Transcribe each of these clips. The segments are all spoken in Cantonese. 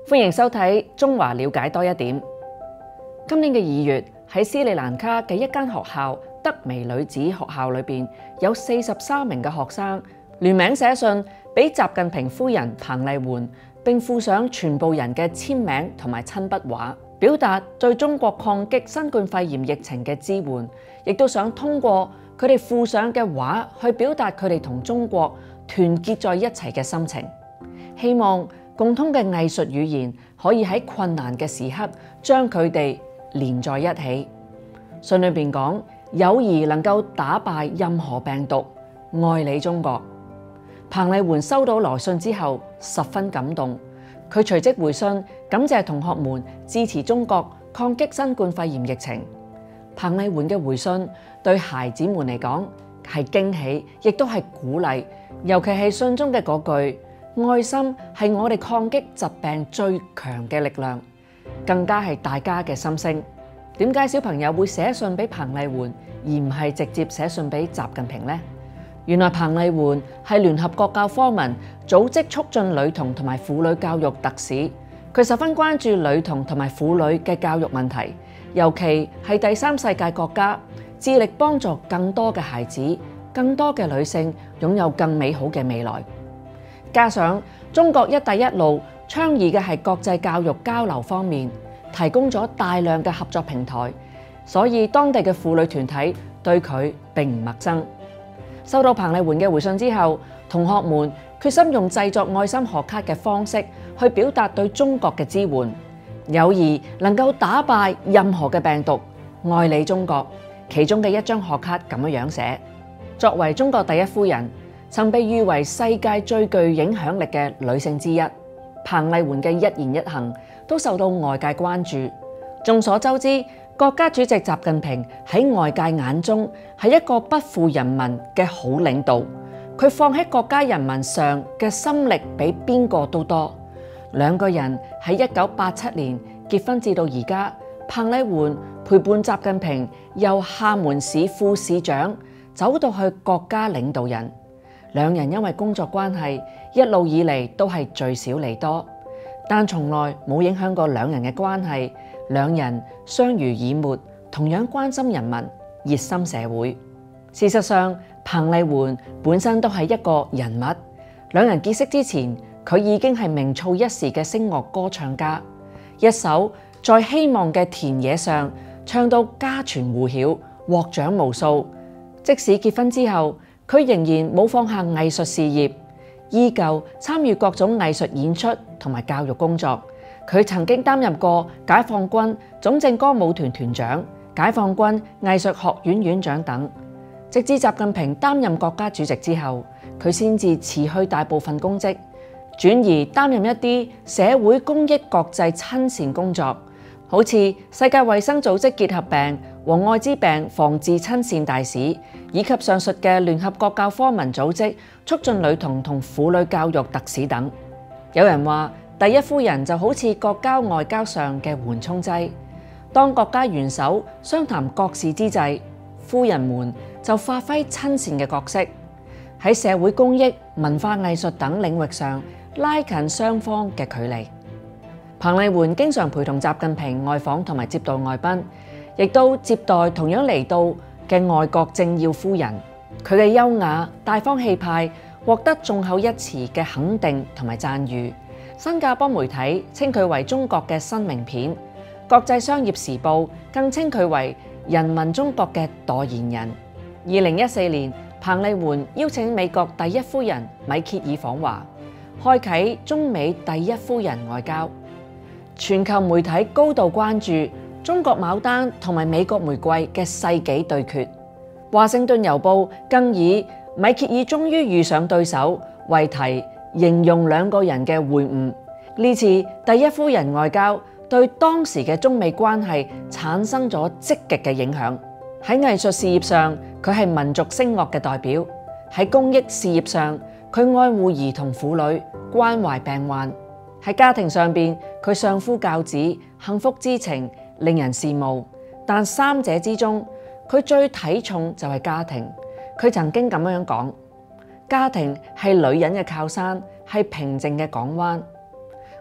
歡迎收睇《中華了解多一點》。今年嘅2月，喺斯里蘭卡嘅一間學校德薇女子學校裏邊，有43名嘅學生聯名寫信俾習近平夫人彭麗媛，並附上全部人嘅簽名同埋親筆畫，表達對中國抗擊新冠肺炎疫情嘅支援，亦都想通過佢哋附上嘅畫去表達佢哋同中國團結在一齊嘅心情，希望共通嘅藝術語言可以喺困難嘅時刻將佢哋連在一起。信裏邊講，友誼能夠打敗任何病毒，愛你中國。彭麗媛收到來信之後十分感動，佢隨即回信感謝同學們支持中國抗擊新冠肺炎疫情。彭麗媛嘅回信對孩子們嚟講係驚喜，亦都係鼓勵，尤其係信中嘅嗰句：愛心係我哋抗擊疾病最強嘅力量，更加係大家嘅心聲。點解小朋友會寫信俾彭麗媛，而唔係直接寫信俾習近平呢？原來彭麗媛係聯合國教科文組織促進女童同埋婦女教育特使，佢十分關注女童同埋婦女嘅教育問題，尤其係第三世界國家，致力幫助更多嘅孩子、更多嘅女性擁有更美好嘅未來。加上中國一帶一路倡議嘅係國際教育交流方面，提供咗大量嘅合作平台，所以當地嘅婦女團體對佢並唔陌生。收到彭麗媛嘅回信之後，同學們決心用製作愛心賀卡嘅方式去表達對中國嘅支援。友誼能夠打敗任何嘅病毒，愛你中國。其中嘅一張賀卡咁樣寫：作為中國第一夫人，曾被譽為世界最具影響力嘅女性之一，彭麗媛嘅一言一行都受到外界關注。眾所周知，國家主席習近平喺外界眼中係一個不負人民嘅好領導，佢放喺國家人民上嘅心力比邊個都多。兩個人喺1987年結婚至到而家，彭麗媛陪伴習近平由廈門市副市長走到去國家領導人。兩人因為工作關係，一路以嚟都係聚少離多，但從來冇影響過兩人嘅關係。兩人相濡以沫，同樣關心人民，熱心社會。事實上，彭麗媛本身都係一個人物。兩人結識之前，佢已經係名噪一時嘅聲樂歌唱家，一首在希望嘅田野上唱到家傳戶曉，獲獎無數。即使結婚之後，佢仍然冇放下藝術事業，依舊參與各種藝術演出同埋教育工作。佢曾經擔任過解放軍總政歌舞團團長、解放軍藝術學院院長等。直至習近平擔任國家主席之後，佢先至辭去大部分公職，轉而擔任一啲社會公益國際親善工作，好似世界衛生組織結核病和愛滋病防治親善大使，以及上述嘅聯合國教科文組織促進女童同婦女教育特使等。有人話，第一夫人就好似國交外交上嘅緩衝劑，當國家元首商談國事之際，夫人們就發揮親善嘅角色，喺社會公益、文化藝術等領域上拉近雙方嘅距離。彭麗媛經常陪同習近平外訪同埋接待外賓，亦都接待同樣嚟到嘅外國政要夫人。佢嘅優雅大方氣派獲得眾口一詞嘅肯定同埋讚譽。新加坡媒體稱佢為中國嘅新名片，國際商業時報更稱佢為人民中國嘅代言人。2014年，彭麗媛邀請美國第一夫人米歇爾訪華，開啟中美第一夫人外交。全球媒體高度關注中國牡丹同埋美國玫瑰嘅世紀對決。華盛頓郵報更以米歇爾終於遇上對手為題，形容兩個人嘅會晤。呢次第一夫人外交對當時嘅中美關係產生咗積極嘅影響。喺藝術事業上，佢係民族聲樂嘅代表；喺公益事業上，佢愛護兒童婦女，關懷病患；喺家庭上邊，佢相夫教子，幸福之情令人羨慕。但三者之中，佢最睇重就係家庭。佢曾經咁樣講：家庭係女人嘅靠山，係平靜嘅港灣。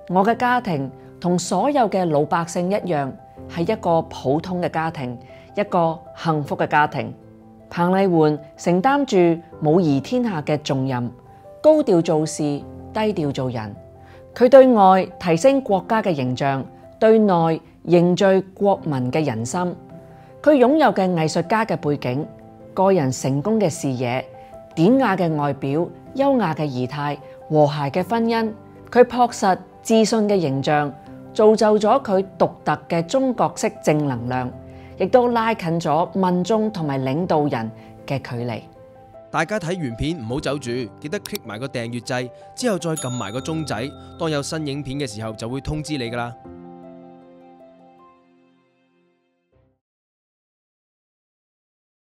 我嘅家庭同所有嘅老百姓一樣，係一個普通嘅家庭，一個幸福嘅家庭。彭麗媛承擔住母儀天下嘅重任，高調做事，低調做人。佢對外提升國家嘅形象，對內凝聚國民嘅人心。佢擁有嘅藝術家嘅背景，個人成功嘅視野，典雅嘅外表，優雅嘅儀態，和諧嘅婚姻。佢樸實自信嘅形象，造就咗佢獨特嘅中國式正能量，亦都拉近咗民眾同埋領導人嘅距離。 大家睇完片唔好走住，記得 click 埋個訂閱掣，之後再撳埋個鐘仔，當有新影片嘅時候就會通知你㗎喇。